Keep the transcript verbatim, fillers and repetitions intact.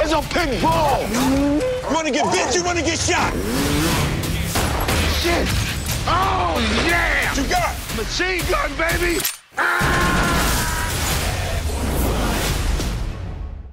There's a pig bull! You wanna get bit, you wanna get shot? Shit! Oh, yeah! What you got? Machine gun, baby! Ah!